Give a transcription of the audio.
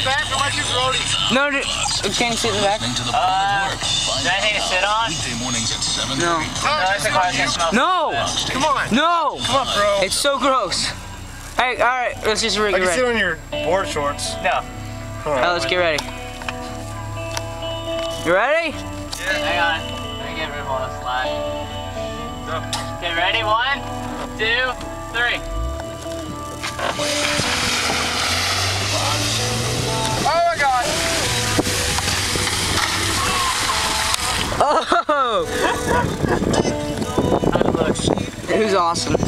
back or might you grody? No, can you sit in the back? Is there anything to sit on? Weekday mornings at 7. No. No! Come on. No! Come on, bro. It's so gross. Hey, alright, let's just get ready. I can sit on your board shorts. No. Alright, let's get ready. You ready? Yeah. Hang on. Let me get rid of all the slack. Okay, ready? 1, 2, 3. Oh my god. Oh! How'd it look? It was awesome.